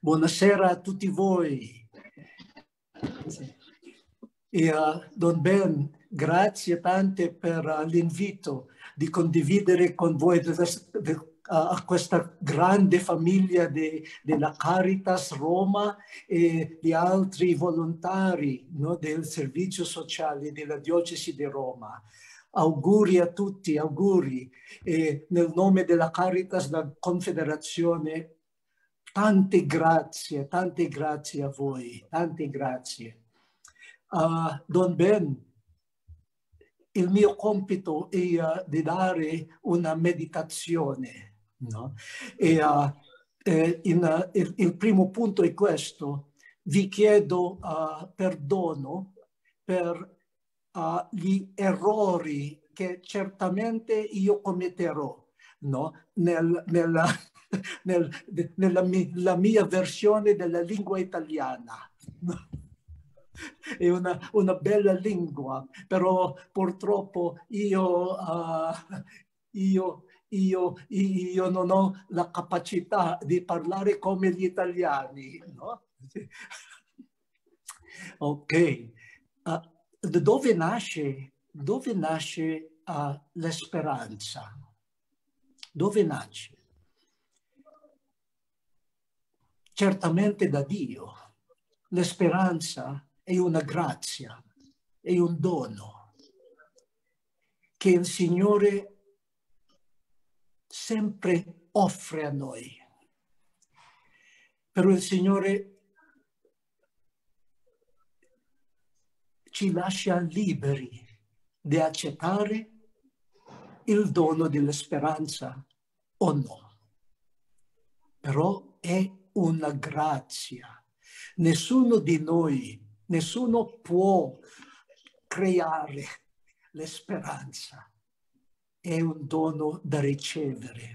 Buonasera a tutti voi. E Don Ben, grazie tante per l'invito di condividere con voi a questa grande famiglia della Caritas Roma e di altri volontari, no, del servizio sociale della Diocesi di Roma. Auguri a tutti, auguri. E nel nome della Caritas, la Confederazione, tante grazie a voi, tante grazie. Don Ben, il mio compito è di dare una meditazione, no? Il primo punto è questo: vi chiedo perdono per gli errori che certamente io commetterò, no? Nella mia versione della lingua italiana. No? È una bella lingua, però purtroppo io non ho la capacità di parlare come gli italiani, no? Ok. Dove nasce l'esperanza? Dove nasce? Certamente da Dio. L'esperanza è una grazia, è un dono che il Signore sempre offre a noi. Però il Signore ci lascia liberi di accettare il dono della speranza o no. Però è una grazia. Nessuno di noi, nessuno può creare la speranza. È un dono da ricevere.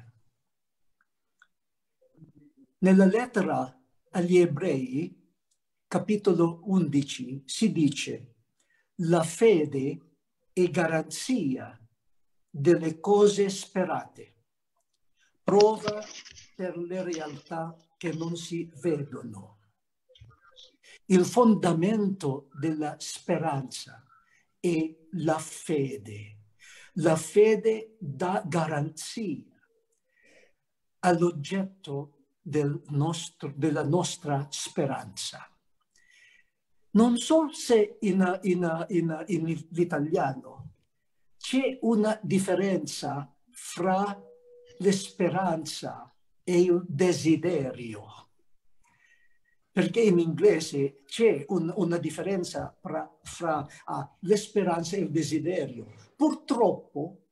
Nella lettera agli Ebrei, capitolo 11, si dice: la fede è garanzia delle cose sperate, prova per le realtà che non si vedono. Il fondamento della speranza è la fede. La fede dà garanzia all'oggetto della nostra speranza. Non so se in l'italiano c'è una differenza fra l'esperanza e il desiderio. Perché in inglese c'è una differenza fra l'esperanza e il desiderio. Purtroppo,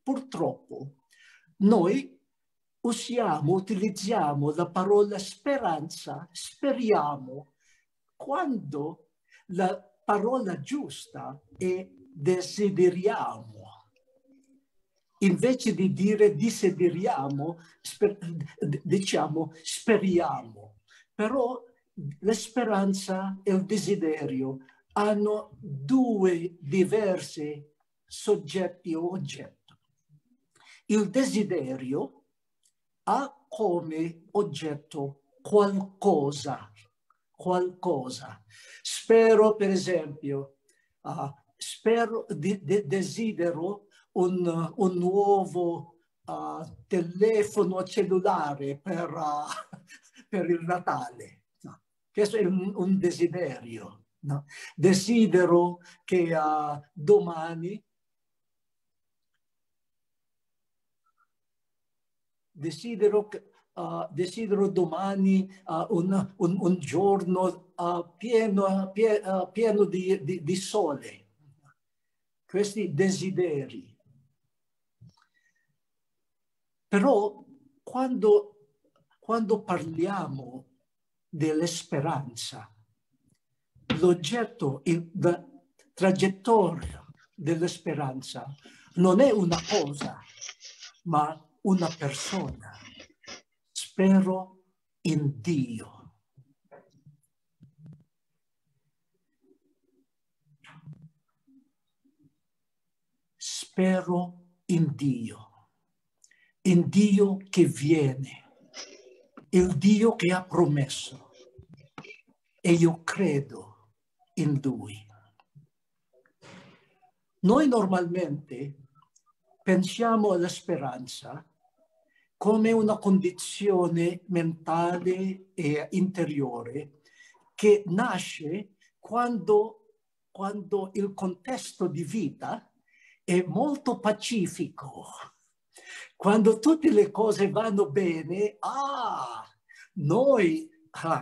noi utilizziamo la parola speranza, speriamo, quando la parola giusta è desideriamo. Invece di dire desideriamo, diciamo speriamo. Però la speranza e il desiderio hanno due diversi soggetti o oggetti. Il desiderio ha come oggetto qualcosa. Spero, per esempio, desidero un nuovo telefono cellulare per il Natale. No. Questo è un desiderio. No? Desidero che domani un giorno pieno di sole. Questi desideri. Però quando parliamo dell'esperanza, l'oggetto, la traiettoria dell'esperanza non è una cosa, ma una persona. Spero in Dio. Spero in Dio. In Dio che viene, il Dio che ha promesso, e io credo in Lui. Noi normalmente pensiamo alla speranza come una condizione mentale e interiore che nasce quando il contesto di vita è molto pacifico. Quando tutte le cose vanno bene, noi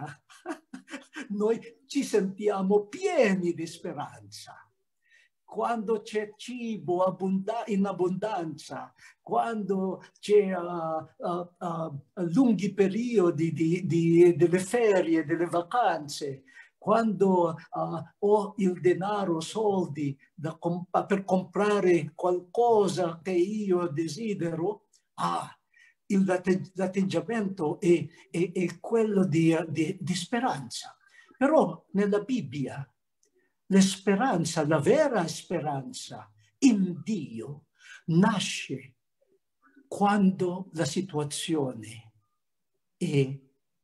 ci sentiamo pieni di speranza. Quando c'è cibo in abbondanza, quando c'è lunghi periodi delle ferie, delle vacanze, quando ho il denaro, soldi per comprare qualcosa che io desidero, l'atteggiamento è quello di speranza. Però nella Bibbia l'esperanza, la vera speranza in Dio nasce quando la situazione è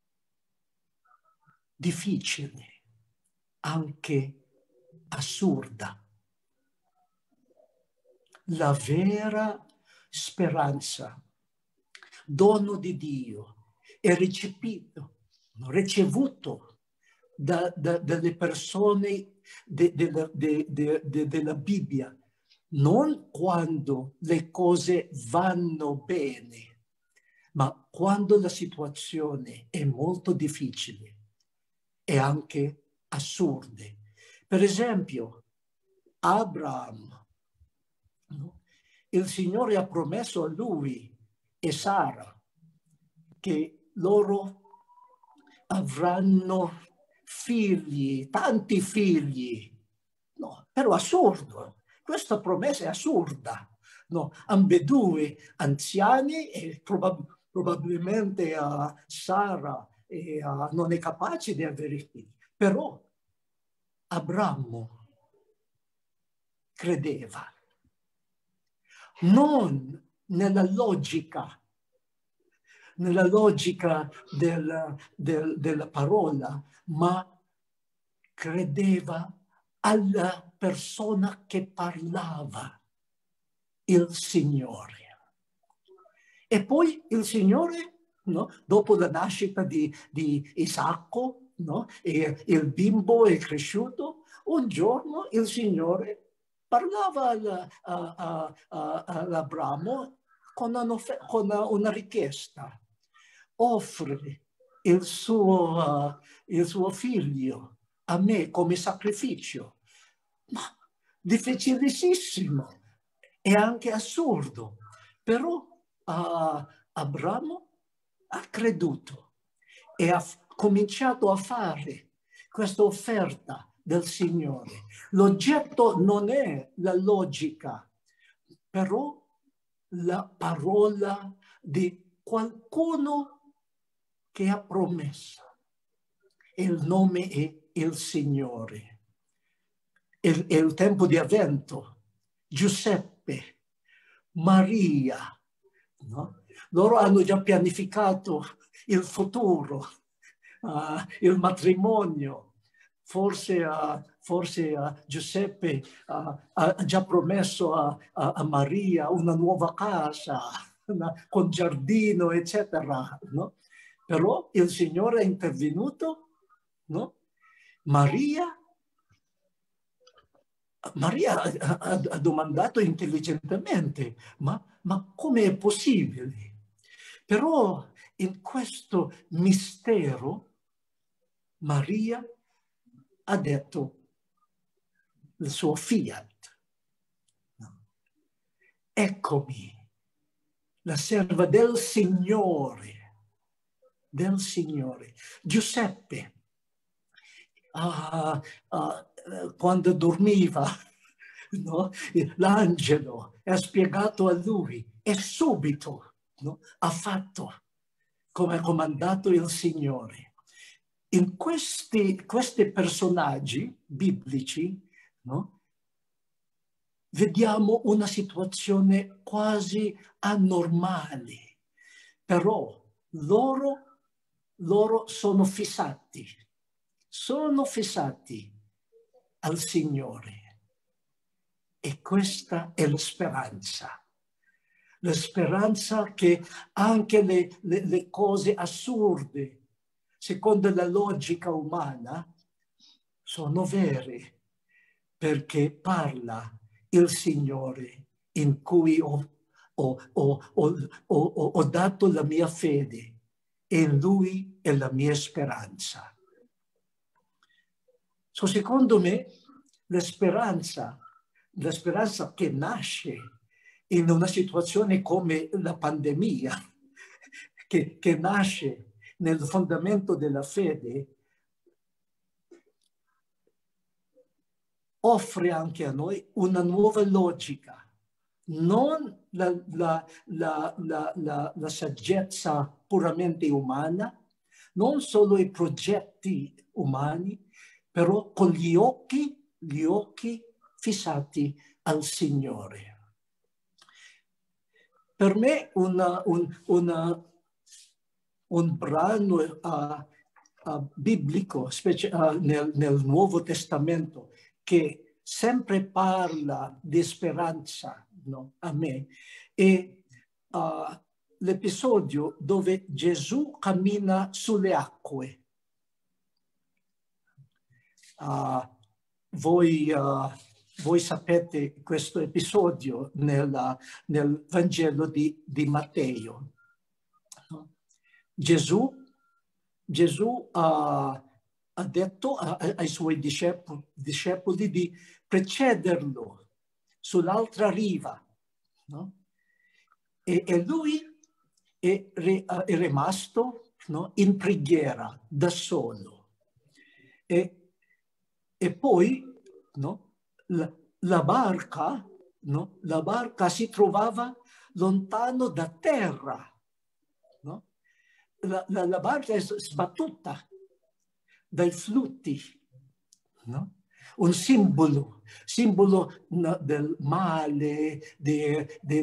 difficile, anche assurda. La vera speranza, dono di Dio, è ricevuto dalle persone della Bibbia, non quando le cose vanno bene, ma quando la situazione è molto difficile e anche assurda. Per esempio, Abraham, no? Il Signore ha promesso a lui e Sara che loro avranno figli, tanti figli. No, però assurdo. Questa promessa è assurda. No, ambedue anziani e probabilmente Sara non è capace di avere figli. Però Abramo credeva. Non nella logica della parola, ma credeva alla persona che parlava, il Signore. E poi il Signore, no, dopo la nascita di Isacco, no, e il bimbo è cresciuto, un giorno il Signore parlava all'Abramo con una richiesta. Offri il suo figlio a me come sacrificio. Ma difficilissimo e anche assurdo. Però Abramo ha creduto e ha cominciato a fare questa offerta del Signore. L'oggetto non è la logica, però la parola di qualcuno che ha promesso. E il nome è il Signore. È il tempo di Avvento. Giuseppe, Maria, no? Loro hanno già pianificato il futuro, il matrimonio. Forse Giuseppe ha già promesso a Maria una nuova casa, con giardino, eccetera. No? Però il Signore è intervenuto, no? Maria ha domandato intelligentemente, ma come è possibile? Però in questo mistero Maria ha detto il suo fiat. Eccomi, la serva del Signore. Giuseppe, quando dormiva, no? L'angelo ha spiegato a lui e subito, no? Ha fatto come ha comandato il Signore. In questi personaggi biblici, no? Vediamo una situazione quasi anormale, però loro sono fissati sono fissati al Signore. E questa è la speranza. La speranza che anche le cose assurde, secondo la logica umana, sono vere, perché parla il Signore in cui ho dato la mia fede e in Lui è la mia speranza. So, secondo me, la speranza che nasce in una situazione come la pandemia, che nasce nel fondamento della fede, offre anche a noi una nuova logica, non la saggezza puramente umana, non solo i progetti umani, però con gli occhi fissati al Signore. Per me un brano biblico nel Nuovo Testamento che sempre parla di speranza, no, a me, è l'episodio dove Gesù cammina sulle acque. Voi sapete questo episodio nel Vangelo di Matteo. Gesù ha detto ai suoi discepoli di precederlo sull'altra riva, no? E lui è rimasto, no, in preghiera da solo. E poi, no, la barca si trovava lontano da terra. No? La barca è sbattuta dai flutti. No? Un simbolo del male, di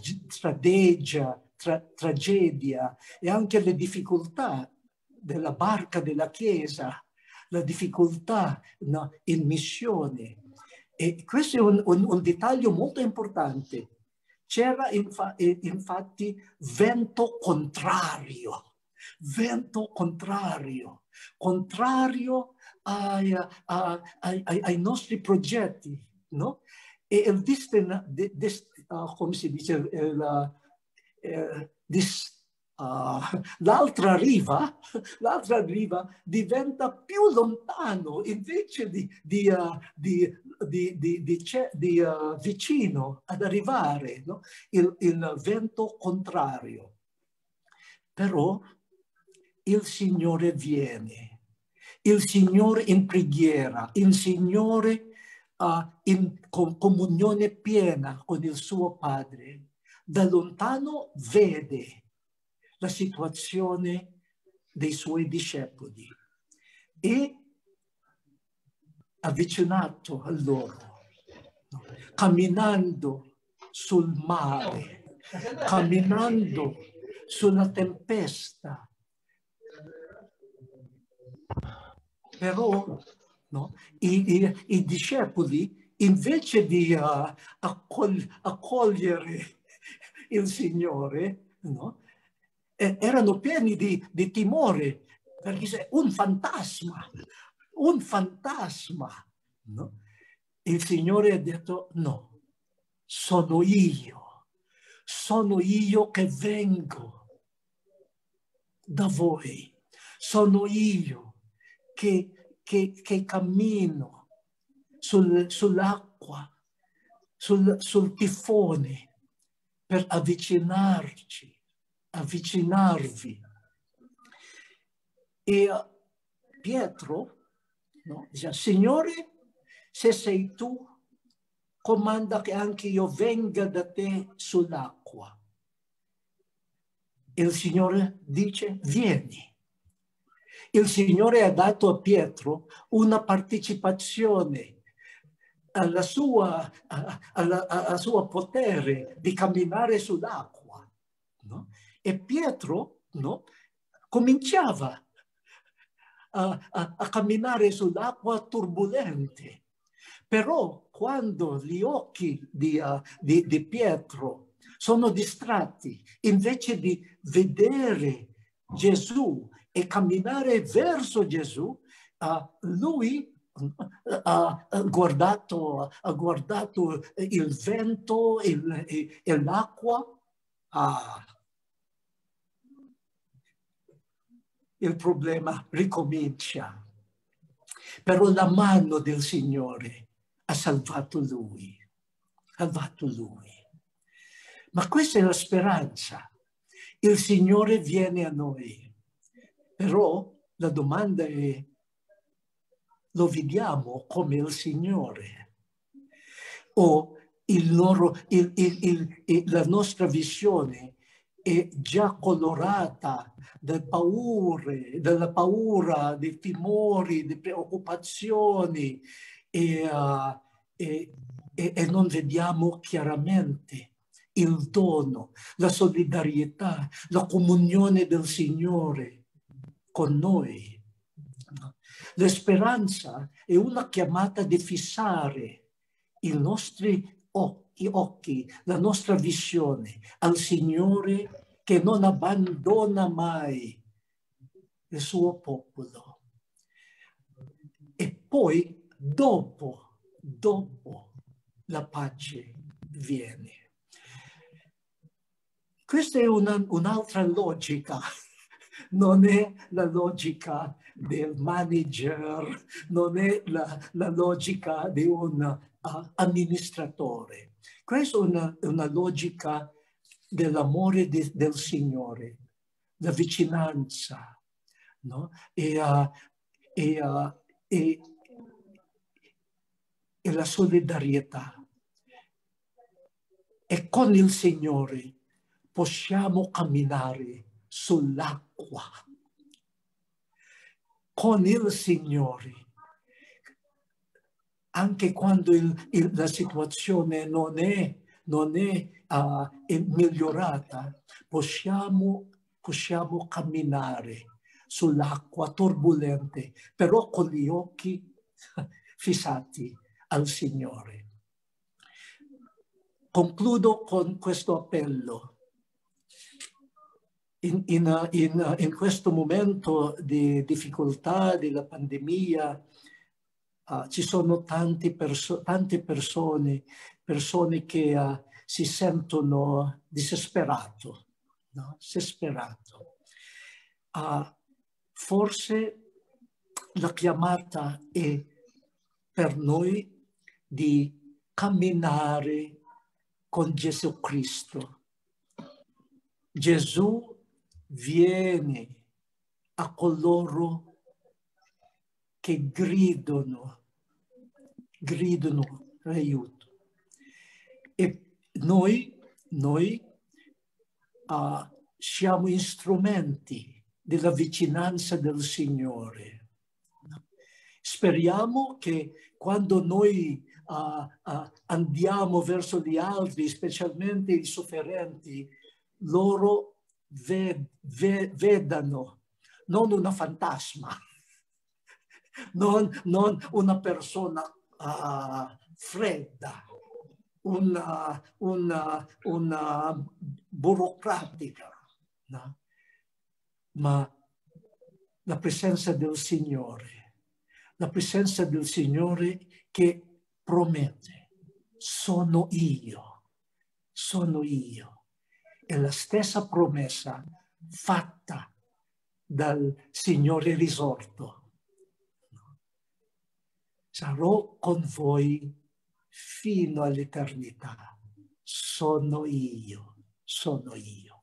tragedia e anche le difficoltà della barca della Chiesa, la difficoltà, no, in missione. E questo è un dettaglio molto importante. C'era infatti vento contrario ai nostri progetti, no? E il come si dice, l'altra riva diventa più lontano invece di vicino ad arrivare, no? Il vento contrario. Però il Signore viene, il Signore in preghiera, il Signore in comunione piena con il suo Padre. Da lontano vede la situazione dei suoi discepoli e avvicinato a loro, camminando sul mare, camminando sulla tempesta. Però, no, i discepoli, invece di accogliere il Signore, no, erano pieni di timore, perché è un fantasma. No? Il Signore ha detto: no, sono io che vengo da voi, sono io che cammino sull'acqua, sul tifone per avvicinarvi. E Pietro, no, dice: Signore, se sei tu, comanda che anche io venga da te sull'acqua. Il Signore dice: vieni. Il Signore ha dato a Pietro una partecipazione al suo potere di camminare sull'acqua, no? E Pietro, no, cominciava a camminare sull'acqua turbolente. Però quando gli occhi di Pietro sono distratti, invece di vedere Gesù e camminare verso Gesù, lui ha guardato il vento e l'acqua. Il problema ricomincia. Però la mano del Signore ha salvato lui. Ma questa è la speranza. Il Signore viene a noi. Però la domanda è: lo vediamo come il Signore? O la nostra visione è già colorata dalla paura, dei timori, delle preoccupazioni e non vediamo chiaramente il dono, la solidarietà, la comunione del Signore con noi. La speranza è una chiamata di fissare i nostri occhi, la nostra visione al Signore che non abbandona mai il suo popolo. E poi dopo la pace viene. Questa è un'altra logica. Non è la logica del manager, non è la logica di un amministratore. Questa è una logica dell'amore del Signore, la vicinanza, no? E la solidarietà. E con il Signore possiamo camminare sull'acqua. Con il Signore, anche quando la situazione non è migliorata, possiamo camminare sull'acqua turbolente, però con gli occhi fissati al Signore. Concludo con questo appello. In questo momento di difficoltà della pandemia ci sono tante persone che si sentono disesperate, no? Forse la chiamata è per noi di camminare con Gesù Cristo. Gesù viene a coloro che gridano aiuto. E noi siamo strumenti della vicinanza del Signore. Speriamo che quando noi andiamo verso gli altri, specialmente i sofferenti, loro vedano non una fantasma, non una persona fredda, una burocratica, no? Ma la presenza del Signore che promette: sono io. È la stessa promessa fatta dal Signore risorto. Sarò con voi fino all'eternità. Sono io.